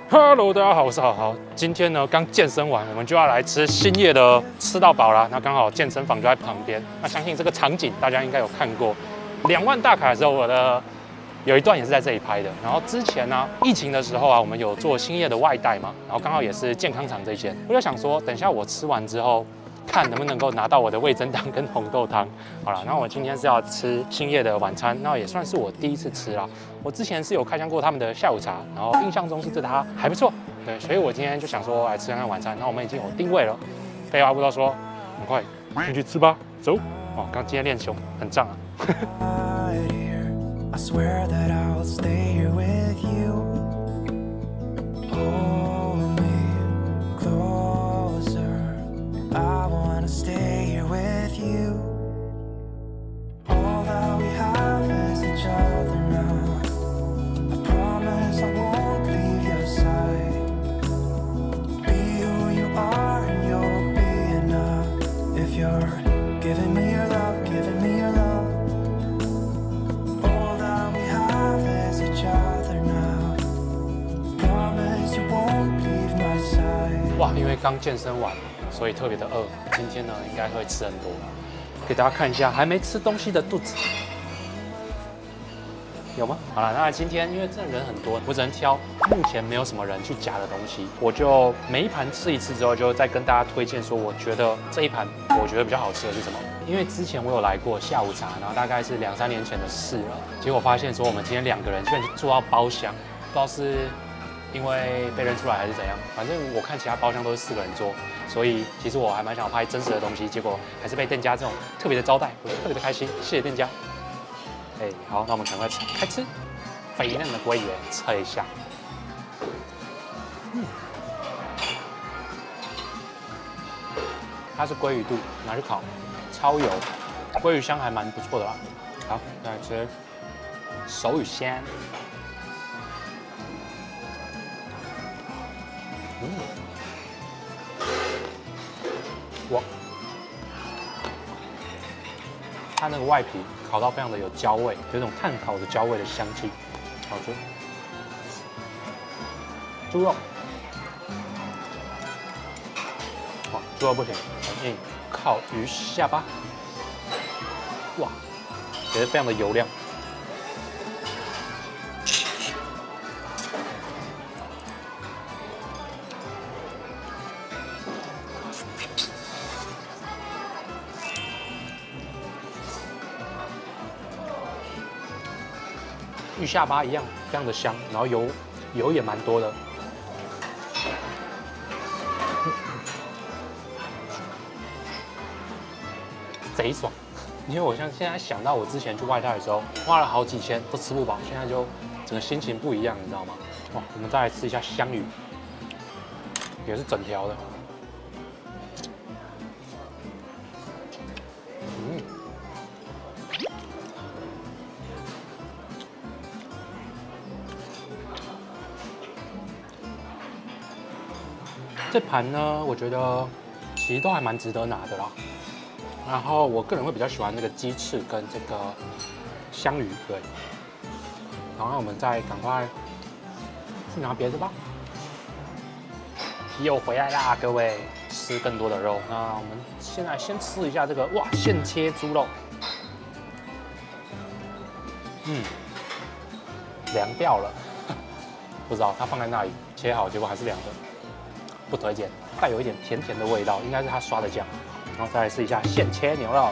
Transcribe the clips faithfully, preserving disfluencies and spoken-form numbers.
Hello， 大家好，我是好好。今天呢，刚健身完，我们就要来吃兴业的吃到饱啦。那刚好健身房就在旁边。那相信这个场景大家应该有看过。两万大卡的时候，我的有一段也是在这里拍的。然后之前呢，疫情的时候啊，我们有做兴业的外带嘛，然后刚好也是健康厂这间。我就想说，等一下我吃完之后，看能不能够拿到我的味噌汤跟红豆汤。好了，那我今天是要吃兴业的晚餐，那也算是我第一次吃啦。我之前是有开箱过他们的下午茶，然后印象中是对它还不错，对，所以我今天就想说来吃看看晚餐。那我们已经有定位了，废话不多说，很快进去吃吧，走。哦，刚今天练胸很胀啊。哇，因为刚健身完，所以特别的饿。今天呢，应该会吃很多。给大家看一下还没吃东西的肚子，有吗？好了，那今天因为真的人很多，我只能挑目前没有什么人去夹的东西，我就每一盘吃一次之后，就再跟大家推荐说，我觉得这一盘我觉得比较好吃的是什么。因为之前我有来过下午茶，然后大概是两三年前的事了，结果发现说我们今天两个人居然坐到包厢，不知道是因为被认出来还是怎样，反正我看其他包厢都是四个人坐，所以其实我还蛮想拍真实的东西，结果还是被店家这种特别的招待，我就特别的开心，谢谢店家。哎，好，那我们赶快开吃，肥嫩的鲑鱼测一下，嗯，它是鲑鱼肚，拿去烤，超油，鲑鱼香还蛮不错的啦。好，再来吃手语鲜。嗯，哇，它那个外皮烤到非常的有焦味，有一种炭烤的焦味的香气，好吃。猪肉，哇，猪肉不行，很硬，烤鱼下巴，哇，也是非常的油亮。鱼下巴一样，非常的香，然后油油也蛮多的，贼爽。因为我像现在想到我之前去外带的时候，花了好几千都吃不饱，现在就整个心情不一样，你知道吗？哇，我们再来吃一下香鱼，也是整条的。嗯。这盘呢，我觉得其实都还蛮值得拿的啦。然后我个人会比较喜欢那个鸡翅跟这个香鱼，对。然后我们再赶快去拿别的吧。又回来啦，各位，吃更多的肉。那我们现在先吃一下这个，哇，现切猪肉。嗯，凉掉了，不知道它放在那里切好，结果还是凉的。不推荐，带有一点甜甜的味道，应该是他刷的酱。然后再来试一下现切牛肉，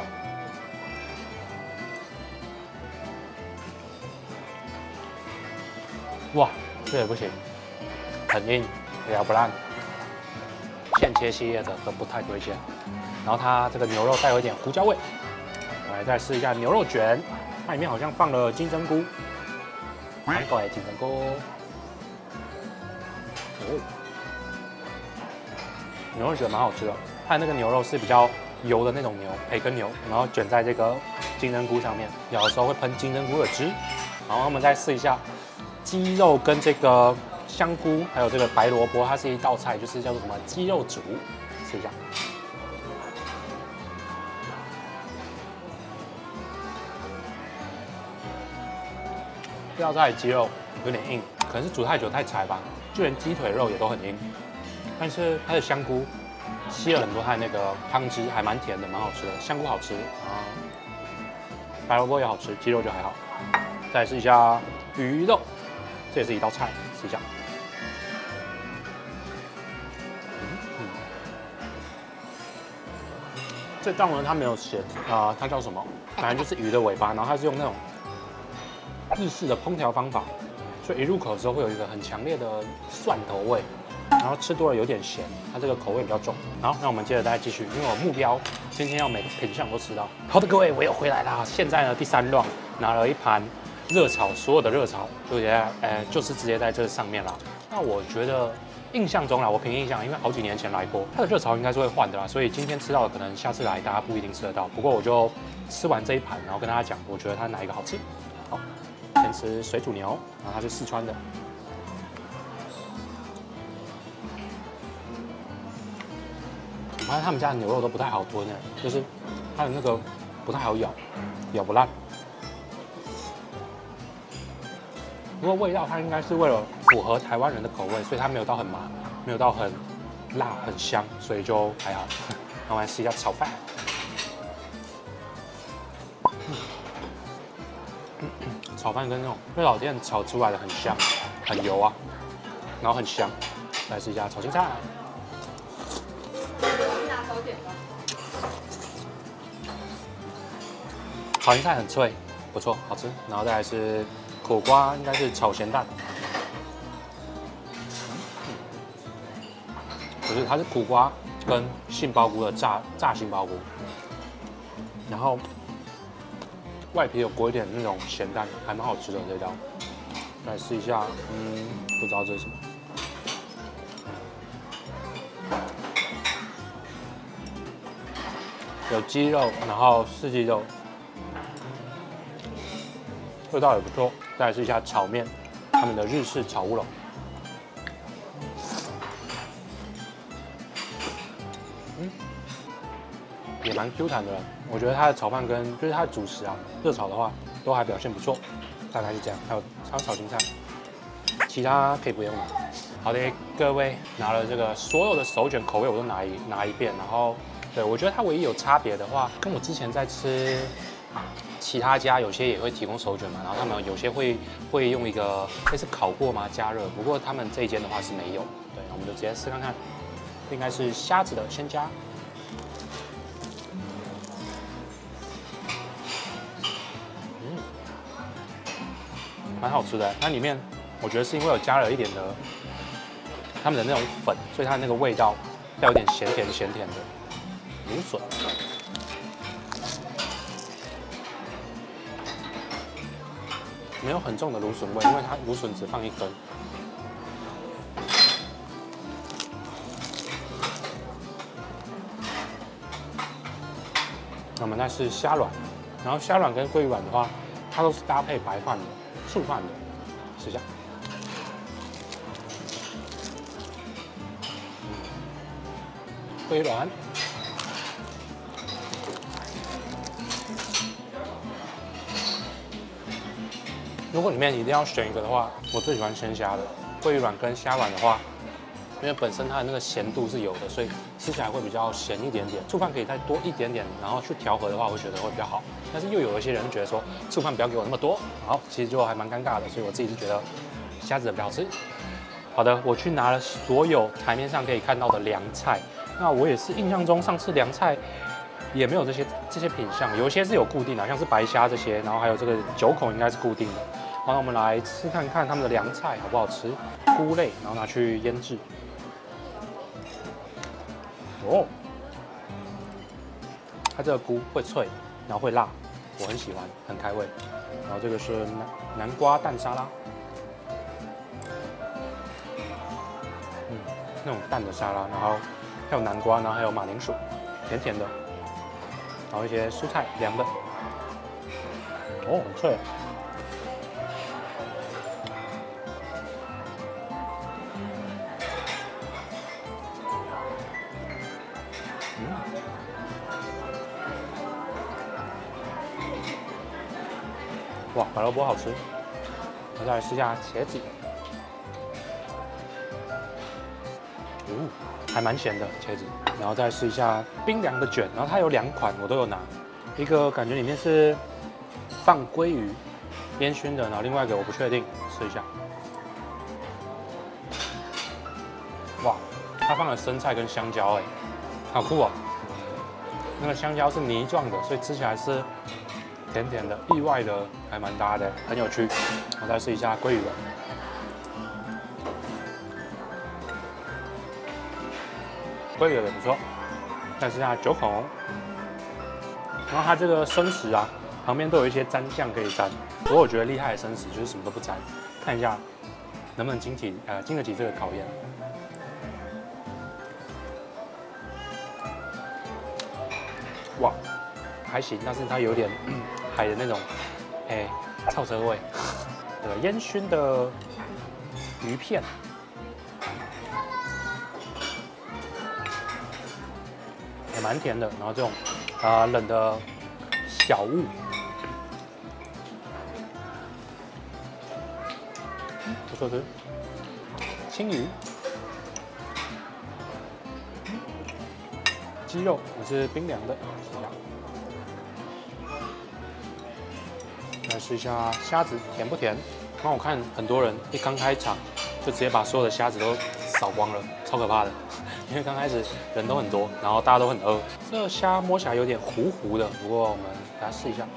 哇，这也不行，很硬，咬不烂。现切系列的都不太推荐。然后它这个牛肉带有一点胡椒味。来，再试一下牛肉卷，它里面好像放了金针菇，韩国的金针菇。哦。牛肉卷蛮好吃的，它那个牛肉是比较油的那种牛，培根牛，然后卷在这个金针菇上面，咬的时候会喷金针菇的汁。然后我们再试一下鸡肉跟这个香菇，还有这个白萝卜，它是一道菜，就是叫做什么鸡肉煮，试一下。这道菜鸡肉有点硬，可能是煮太久太柴吧，就连鸡腿肉也都很硬。但是它的香菇吸了很多它的那个汤汁，还蛮甜的，蛮好吃的。香菇好吃，然后白萝卜也好吃，鸡肉就还好。再来试一下鱼肉，这也是一道菜，试一下。嗯嗯，这道呢它没有写啊、呃，它叫什么？反正就是鱼的尾巴，然后它是用那种日式的烹调方法，所以一入口的时候会有一个很强烈的蒜头味。然后吃多了有点咸，它这个口味比较重。好，那我们接着再继续，因为我目标今天要每个品项都吃到。好的，各位，我又回来啦。现在呢，第三 round 拿了一盘热炒，所有的热炒就直接，呃，就是直接在这上面啦。那我觉得印象中啦，我凭印象，因为好几年前来过，它的热炒应该是会换的啦，所以今天吃到的可能下次来大家不一定吃得到。不过我就吃完这一盘，然后跟大家讲，我觉得它哪一个好吃。好，先吃水煮牛，然后它是四川的。我发现他们家的牛肉都不太好吞诶，就是它的那个不太好咬，咬不烂。不过味道它应该是为了符合台湾人的口味，所以它没有到很麻，没有到很辣很香，所以就还好。那我们来试一下炒饭。炒饭跟那种热炒店炒出来的很香，很油啊，然后很香。来试一下炒青菜。炒青菜很脆，不错，好吃。然后再来是苦瓜，应该是炒咸蛋，不是，它是苦瓜跟杏鲍菇的炸炸杏鲍菇，然后外皮有裹一点那种咸蛋，还蛮好吃的这道。来试一下，嗯，不知道这是什么。有鸡肉，然后四季肉。味道也不错，再来试一下炒面，他们的日式炒乌龙，嗯，也蛮 Q 弹的。我觉得它的炒饭跟就是它的主食啊，热炒的话都还表现不错，大概是这样。还有还有炒青菜，其他可以不用拿。好的，各位拿了这个所有的手卷口味我都拿一拿一遍，然后对我觉得它唯一有差别的话，跟我之前在吃。其他家有些也会提供手卷嘛，然后他们有些会会用一个类似烤过嘛加热，不过他们这一间的话是没有。对，我们就直接试看看，应该是虾子的，先加。嗯，蛮好吃的。它里面我觉得是因为有加了一点的他们的那种粉，所以它那个味道带有点咸甜咸甜的芦笋。没有很重的芦笋味，因为它芦笋只放一根。那我们再是虾卵，然后虾卵跟鲑鱼卵的话，它都是搭配白饭的、素饭的，试一下。鲑鱼卵。如果里面一定要选一个的话，我最喜欢鲜虾的。鲑鱼卵跟虾卵的话，因为本身它的那个咸度是有的，所以吃起来会比较咸一点点。醋饭可以再多一点点，然后去调和的话，我觉得会比较好。但是又有一些人觉得说醋饭不要给我那么多，好，其实就还蛮尴尬的。所以我自己是觉得虾子的比较好吃。好的，我去拿了所有台面上可以看到的凉菜。那我也是印象中上次凉菜。也没有这些这些品项，有一些是有固定的，像是白虾这些，然后还有这个九孔应该是固定的。好，那我们来吃看看他们的凉菜好不好吃，菇类，然后拿去腌制。哦，它这个菇会脆，然后会辣，我很喜欢，很开胃。然后这个是南南瓜蛋沙拉，嗯，那种蛋的沙拉，然后还有南瓜，然后还有马铃薯，甜甜的。然后一些蔬菜凉的，哦，很脆。嗯，哇，白萝卜好吃。 我再来试一下茄子，哦，还蛮咸的茄子。然后再试一下冰凉的卷，然后它有两款我都有拿，一个感觉里面是放鲑鱼烟熏的，然后另外一个我不确定，试一下。哇，它放了生菜跟香蕉，哎，好酷哦！那个香蕉是泥状的，所以吃起来是甜甜的，意外的还蛮搭的，很有趣。我再试一下鲑鱼了。 鲑鱼也不错，再试下九孔，然后它这个生食啊，旁边都有一些蘸酱可以蘸。不过我觉得厉害的生食就是什么都不蘸，看一下能不能经起呃经得起这个考验。哇，还行，但是它有点、嗯、海的那种哎臭车味。这个烟熏的鱼片。 也蛮甜的，然后这种啊、呃、冷的小物，不错吃。青鱼、鸡肉也是冰凉的，试一下。来试一下虾子，甜不甜？刚我看很多人一刚开场就直接把所有的虾子都扫光了，超可怕的。 因为刚开始人都很多，然后大家都很饿。这虾摸起来有点糊糊的，不过我们给它试一下。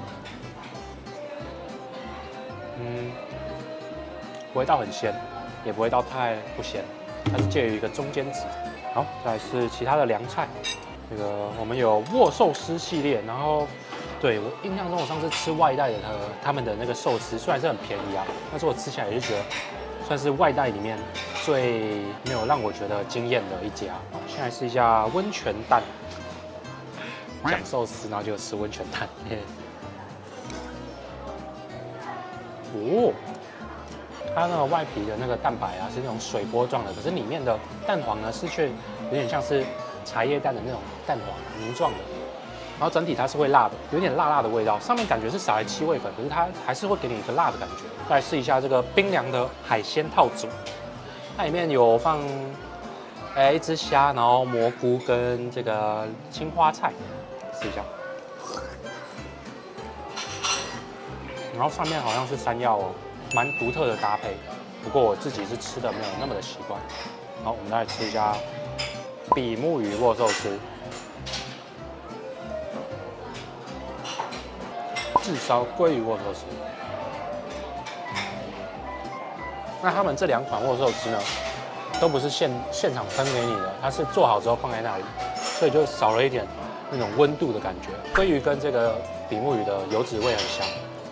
嗯，不会到很鲜，也不会到太不鲜，它是介于一个中间值。好，再来是其他的凉菜。这个我们有握寿司系列，然后对我印象中我上次吃外带的他他们的那个寿司，虽然是很便宜啊，但是我吃起来也是觉得算是外带里面。 最没有让我觉得惊艳的一家。现在试一下温泉蛋，讲寿司，然后就吃温泉蛋。哦，它那个外皮的那个蛋白啊是那种水波状的，可是里面的蛋黄呢是却有点像是茶叶蛋的那种蛋黄泥状的。然后整体它是会辣的，有点辣辣的味道。上面感觉是撒了七味粉，可是它还是会给你一个辣的感觉。再来试一下这个冰凉的海鲜套组。 它里面有放，哎，一只虾，然后蘑菇跟这个青花菜，试一下。然后上面好像是山药哦，蛮独特的搭配。不过我自己是吃的没有那么的习惯。好，我们来吃一下比目鱼握寿司，炙烧鲑鱼握寿司。 那他们这两款握寿司呢，都不是现现场喷给你的，它是做好之后放在那里，所以就少了一点那种温度的感觉。鲑鱼跟这个比目鱼的油脂味很香。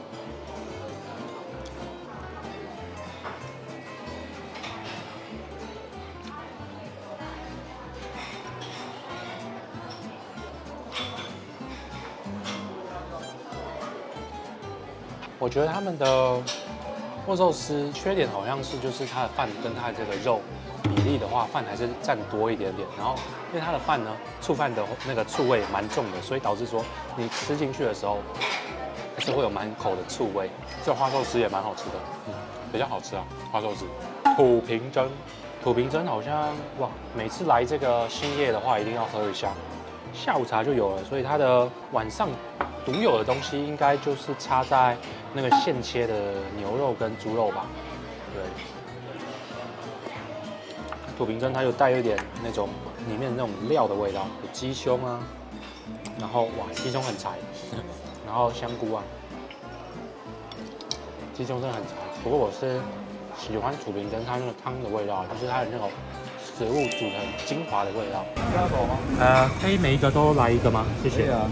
我觉得他们的。 握寿司缺点好像是就是它的饭跟它的这个肉比例的话，饭还是占多一点点。然后因为它的饭呢，醋饭的那个醋味蛮重的，所以导致说你吃进去的时候还是会有满口的醋味。这花寿司也蛮好吃的，嗯，比较好吃啊，花寿司。土瓶蒸，土瓶蒸好像哇，每次来这个兴业的话一定要喝一下。下午茶就有了，所以它的晚上独有的东西应该就是插在。 那个现切的牛肉跟猪肉吧，对。土瓶蒸它有带有点那种里面那种料的味道，有鸡胸啊，然后哇，鸡胸很柴，然后香菇啊，鸡胸真的很柴。不过我是喜欢土瓶蒸它那个汤的味道，就是它的那种食物煮成精华的味道。加狗吗？呃，可以每一个都来一个吗？谢谢。啊。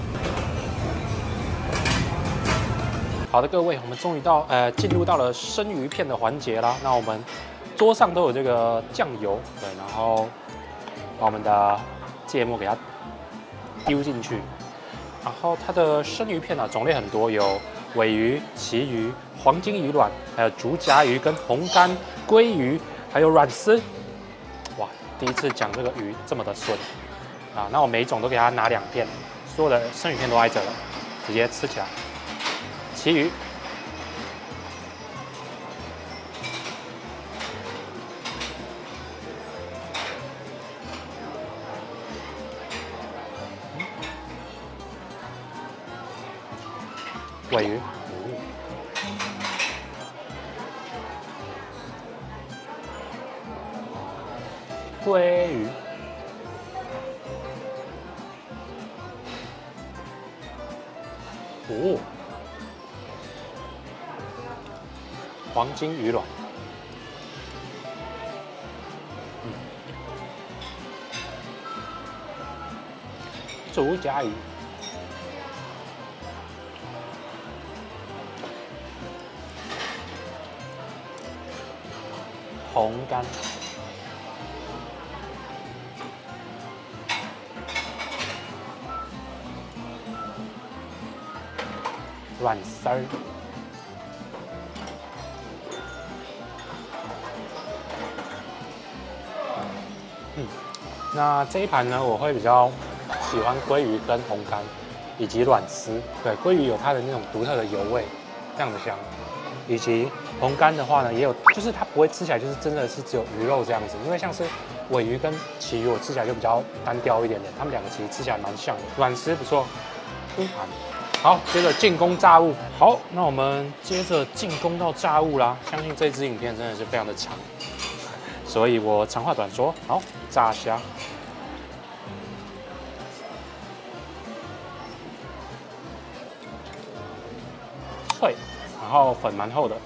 好的，各位，我们终于到呃进入到了生鱼片的环节啦。那我们桌上都有这个酱油，对，然后把我们的芥末给它丢进去。然后它的生鱼片呢、啊、种类很多，有尾鱼、旗鱼、黄金鱼卵，还有竹夹鱼跟红干鲑鱼，还有软丝。哇，第一次讲这个鱼这么的顺啊！那我每一种都给它拿两片，所有的生鱼片都挨着了，直接吃起来。 旗鱼， 尾鱼，鲑鱼，哦，黄金鱼卵，嗯，竹夹鱼。 红干，软丝儿，嗯，那这一盘呢，我会比较喜欢鲑鱼跟红干，以及软丝。对，鲑鱼有它的那种独特的油味，非常的香。 以及红干的话呢，也有，就是它不会吃起来就是真的是只有鱼肉这样子，因为像是尾鱼跟旗鱼，我吃起来就比较单调一点点，它们两个其实吃起来蛮像的。软丝不错，拼盘。好，接着进攻炸物。好，那我们接着进攻到炸物啦。相信这支影片真的是非常的长，所以我长话短说。好，炸虾。 脆，然后粉蛮厚的，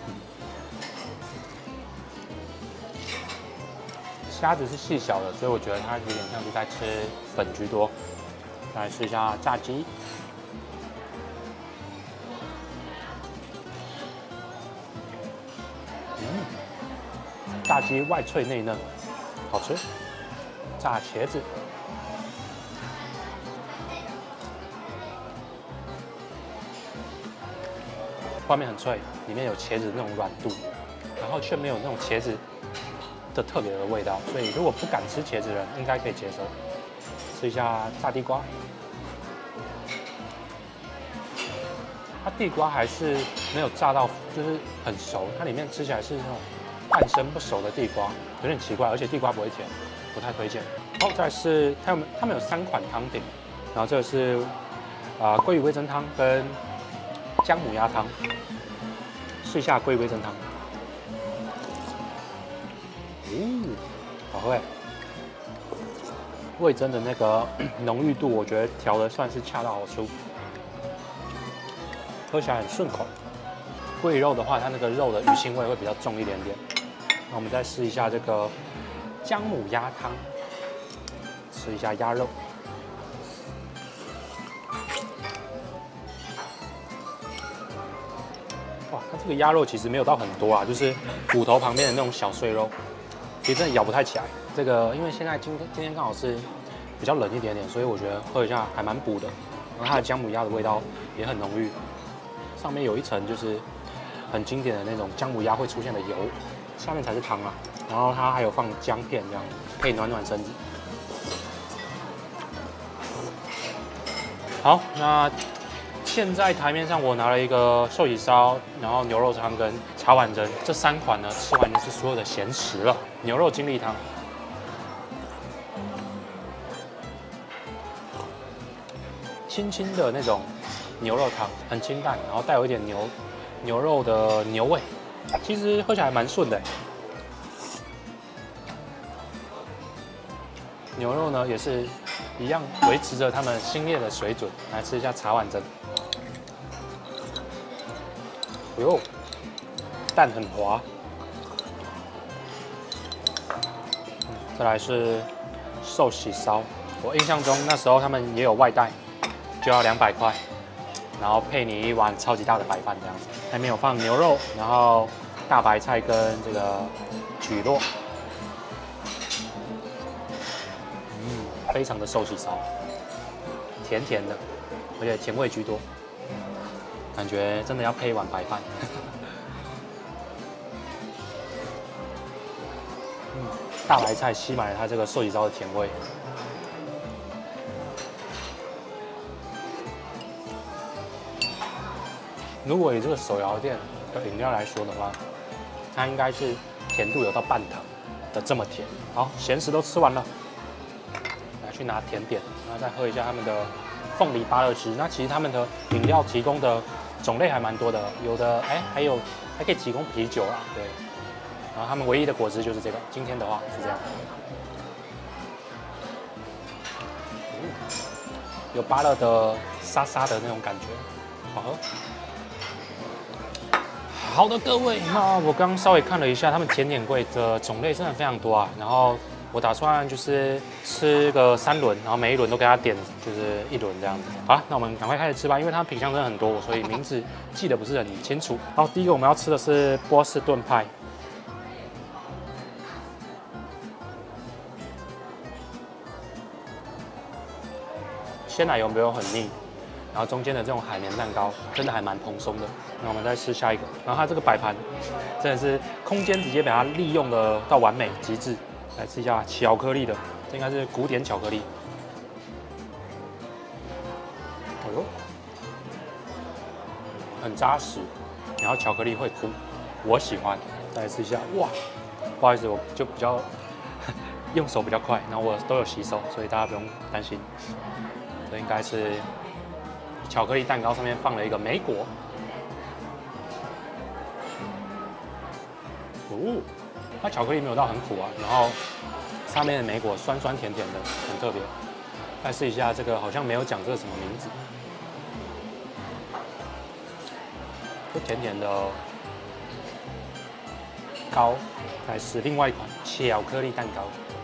虾子是细小的，所以我觉得它有点像是在吃粉居多。再来试一下炸鸡，嗯，炸鸡外脆内嫩，好吃。炸茄子。 外面很脆，里面有茄子那种软度，然后却没有那种茄子的特别的味道，所以如果不敢吃茄子的人，应该可以接受。吃一下炸地瓜，它地瓜还是没有炸到，就是很熟，它里面吃起来是那种半生不熟的地瓜，有点奇怪，而且地瓜不会甜，不太推荐。好，再来是他们他们有三款汤底，然后这个是啊鲑鱼味噌汤跟 姜母鸭汤，试一下鲑鱼味噌汤。哦，好喝哎！味噌的那个浓郁度，我觉得调的算是恰到好处，喝起来很顺口。鲑鱼肉的话，它那个肉的鱼腥味会比较重一点点。那我们再试一下这个姜母鸭汤，吃一下鸭肉。 哇，它这个鸭肉其实没有到很多啊，就是骨头旁边的那种小碎肉，其实真的咬不太起来。这个因为现在今天今天刚好是比较冷一点点，所以我觉得喝一下还蛮补的。然后它的姜母鸭的味道也很浓郁，上面有一层就是很经典的那种姜母鸭会出现的油，下面才是汤啊。然后它还有放姜片，这样可以暖暖身子。好，那 现在台面上我拿了一个寿喜烧，然后牛肉汤跟茶碗蒸这三款呢，吃完就是所有的咸食了。牛肉精力汤，轻轻的那种牛肉汤，很清淡，然后带有一点牛牛肉的牛味，其实喝起来蛮顺的。牛肉呢也是一样维持着他们新烈的水准，来吃一下茶碗蒸。 哎呦，蛋很滑。嗯，再来是寿喜烧，我印象中那时候他们也有外带，就要两百块，然后配你一碗超级大的白饭这样子。里面有放牛肉，然后大白菜跟这个蒟蒻，嗯，非常的寿喜烧，甜甜的，而且甜味居多。 感觉真的要配一碗白饭。嗯，大白菜吸满了它这个寿喜烧的甜味。如果以这个手摇店的饮料来说的话，它应该是甜度有到半糖的这么甜。好，咸食都吃完了，来去拿甜点，然后再喝一下他们的凤梨芭乐汁。那其实他们的饮料提供的种类还蛮多的，有的哎还有还可以提供啤酒啦，对。然后他们唯一的果汁就是这个，今天的话是这样。嗯、有芭乐的沙沙的那种感觉，好喝。好的，各位，那我刚刚稍微看了一下，他们甜点柜的种类真的非常多啊。然后我打算就是吃个三轮，然后每一轮都给他点就是一轮这样子。好了，那我们赶快开始吃吧，因为它品相真的很多，所以名字记得不是很清楚。好，第一个我们要吃的是波士顿派。鲜奶油没有很腻，然后中间的这种海绵蛋糕真的还蛮蓬松的。那我们再吃下一个，然后它这个摆盘真的是空间直接把它利用的到完美极致。来吃一下巧克力的，这应该是古典巧克力。哎呦，很扎实，然后巧克力会哭，我喜欢。再来吃一下，哇，不好意思，我就比较用手比较快，然后我都有洗手，所以大家不用担心。这应该是巧克力蛋糕，上面放了一个莓果。哦，它巧克力没有到很苦啊，然后上面的莓果酸酸甜甜的，很特别。再试一下这个，好像没有讲这个什么名字，就甜甜的糕。再试另外一款巧克力蛋糕。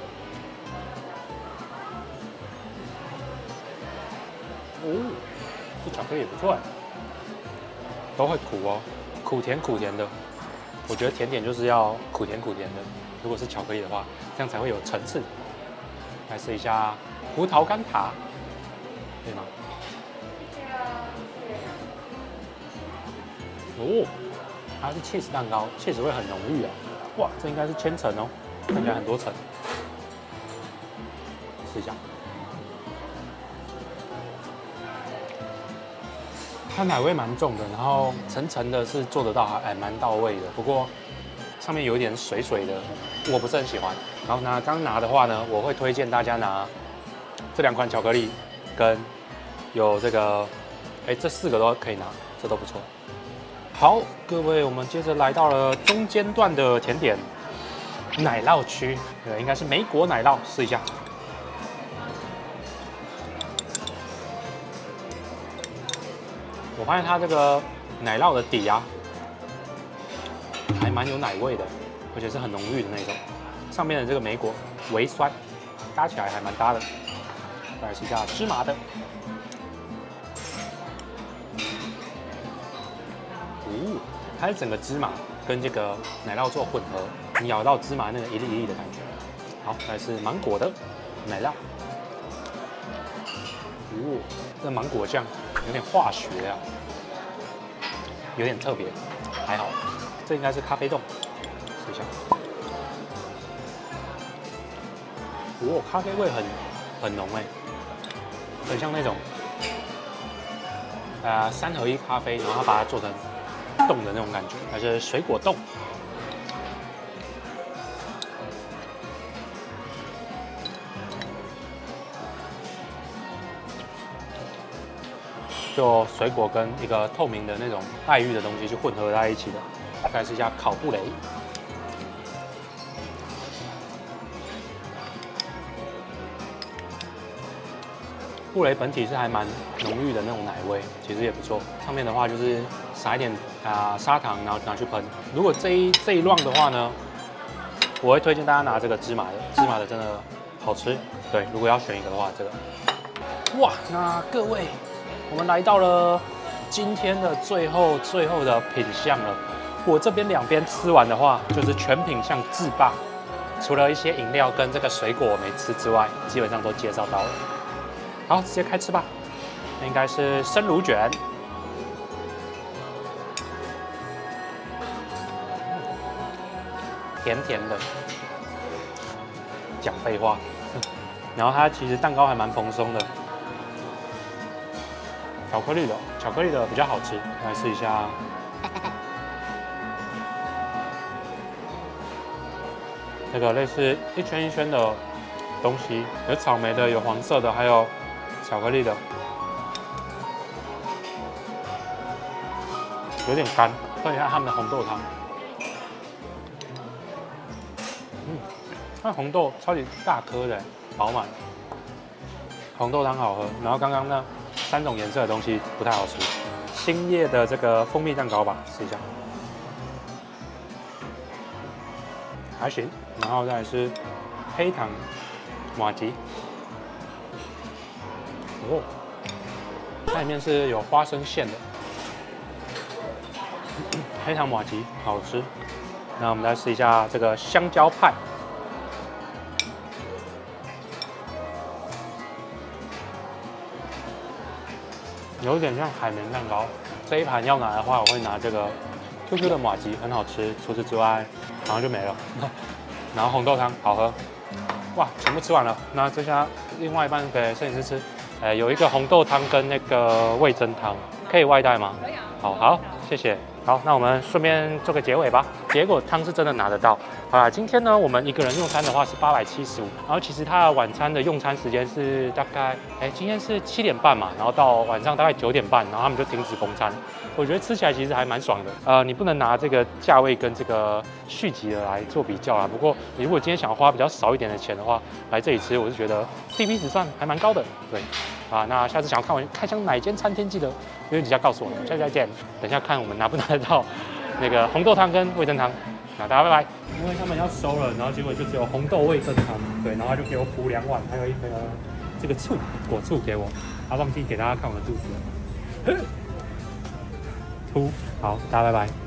哦，这巧克力也不错哎，都会苦哦，苦甜苦甜的。我觉得甜点就是要苦甜苦甜的，如果是巧克力的话，这样才会有层次。来试一下葡萄干塔，对吗？哦，它是 cheese 蛋糕 ，cheese 味很浓郁啊。哇，这应该是千层哦，看起来很多层。试一下。它奶味蛮重的，然后层层的是做得到，还蛮到位的。不过上面有一点水水的，我不是很喜欢。然后拿刚拿的话呢，我会推荐大家拿这两款巧克力，跟有这个，哎，这四个都可以拿，这都不错。好，各位，我们接着来到了中间段的甜点奶酪区，对，应该是莓果奶酪，试一下。我发现它这个奶酪的底啊，还蛮有奶味的，而且是很浓郁的那种。上面的这个莓果微酸，搭起来还蛮搭的。再来试一下芝麻的，哦，它是整个芝麻跟这个奶酪做混合，你咬到芝麻那个一粒一粒的感觉。好，再来是芒果的奶酪，哦，这芒果酱有点化学啊，有点特别，还好。这应该是咖啡冻，试一下。哦，咖啡味很很浓哎，很像那种呃三合一咖啡，然后它把它做成冻的那种感觉，还是水果冻。就水果跟一个透明的那种爱玉的东西去混合在一起的。再来试一下烤布雷，布雷本体是还蛮浓郁的那种奶味，其实也不错。上面的话就是撒一点啊、呃、砂糖，然后拿去喷。如果这一这一浪的话呢，我会推荐大家拿这个芝麻的，芝麻的真的好吃。对，如果要选一个的话，这个。哇，那各位。我们来到了今天的最后最后的品项了。我这边两边吃完的话，就是全品项制霸，除了一些饮料跟这个水果我没吃之外，基本上都介绍到了。好，直接开吃吧。那应该是生乳卷，甜甜的，讲废话。然后它其实蛋糕还蛮蓬松的。巧克力的，巧克力的比较好吃，来试一下。那个类似一圈一圈的东西，有草莓的，有黄色的，还有巧克力的。 有点干，喝一下他们的红豆汤。嗯，那红豆超级大颗的，饱满。红豆汤好喝，然后刚刚那三种颜色的东西不太好吃。兴业的这个蜂蜜蛋糕吧，试一下，还行。然后再来是黑糖麻糬，哦，它里面是有花生馅的。黑糖麻糬好吃，那我们来试一下这个香蕉派，有点像海绵蛋糕。这一盘要拿的话，我会拿这个 Q Q 的麻糬，很好吃。除此之外，好像就没了。然后红豆汤好喝，哇，全部吃完了。那这下另外一半给摄影师吃。呃，有一个红豆汤跟那个味噌汤，可以外带吗？可以啊。好好，谢谢。好，那我们顺便做个结尾吧。结果汤是真的拿得到。好啦，今天呢，我们一个人用餐的话是八百七十五，然后其实它的晚餐的用餐时间是大概，哎，今天是七点半嘛，然后到晚上大概九点半，然后他们就停止供餐。我觉得吃起来其实还蛮爽的。呃，你不能拿这个价位跟这个续集的来做比较啦。不过你如果今天想要花比较少一点的钱的话，来这里吃，我是觉得 C P 值算还蛮高的。对。啊，那下次想要看我开箱哪间餐厅，记得留言底下告诉我。下次再见。等一下看我们拿不拿得到那个红豆汤跟味噌汤。那大家拜拜。因为他们要收了，然后结果就只有红豆味噌汤，对，然后他就给我补两碗，还有一个这个醋果醋给我。他忘记给大家看我的肚子了。吐，好，大家拜拜。